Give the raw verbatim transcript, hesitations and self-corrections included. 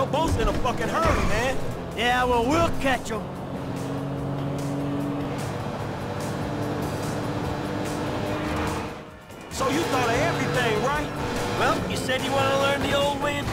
Your boat's in a fucking hurry, man. Yeah, well, we'll catch them. So you thought of everything, right? Well, you said you want to learn the old way